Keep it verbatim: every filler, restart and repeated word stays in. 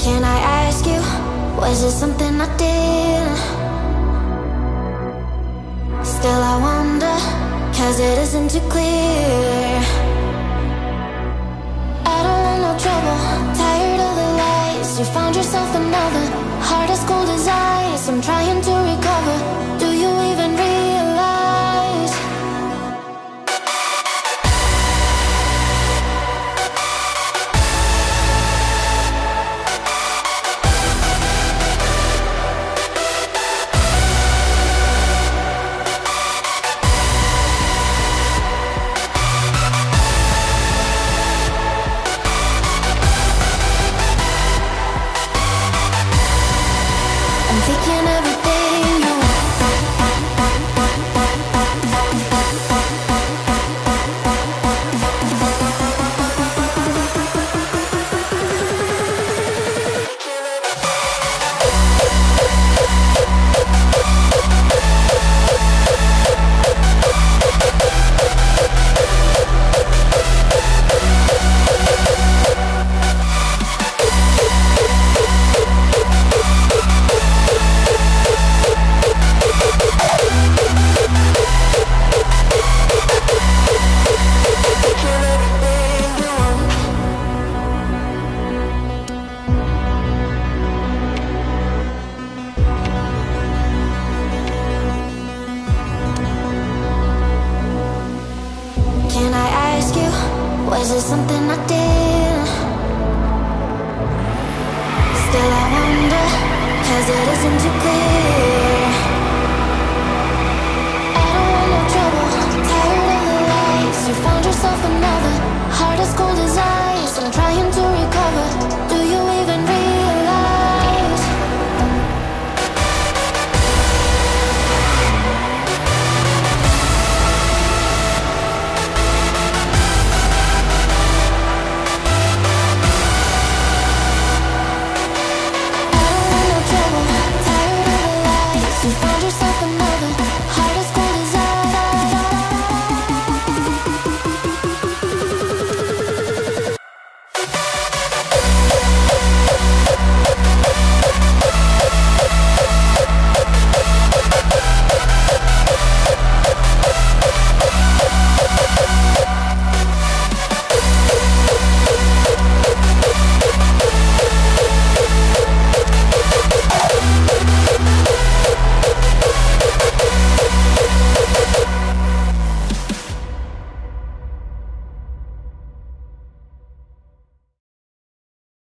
Can I ask you, was it something I did? Still I wonder, cause it isn't too clear. I don't want no trouble, tired of the lies. You found yourself another, heart as cold as ice. I'm trying to recover, do you even realize? Taking everything you Can I ask you, was it something I did? Still I wonder, cause it isn't too clear.